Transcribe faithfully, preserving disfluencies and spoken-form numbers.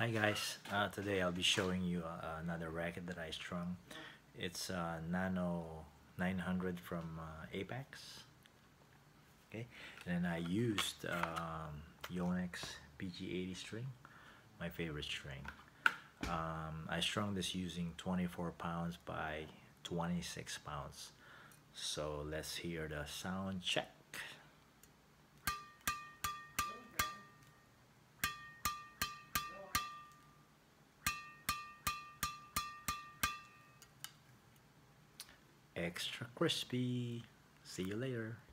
Hi guys, uh, today I'll be showing you uh, another racket that I strung. It's uh, Nano nine hundred from uh, Apacs. Okay, and then I used um, Yonex P G eighty string, my favorite string. Um, I strung this using twenty-four pounds by twenty-six pounds. So let's hear the sound check. Extra crispy. See you later.